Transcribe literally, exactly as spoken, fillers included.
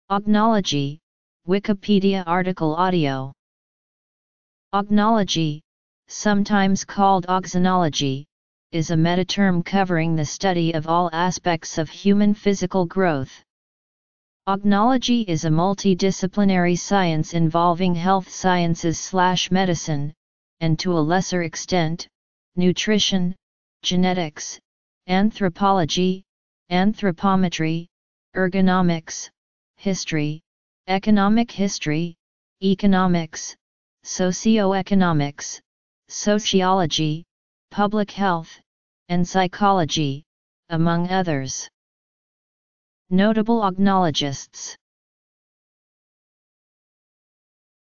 Auxology, Wikipedia article audio. Auxology, sometimes called auxology, is a meta-term covering the study of all aspects of human physical growth. Auxology is a multidisciplinary science involving health sciences slash medicine, and to a lesser extent, nutrition, genetics, anthropology, anthropometry, ergonomics, history, economic history, economics, socioeconomics, sociology, public health, and psychology, among others. Notable auxologists.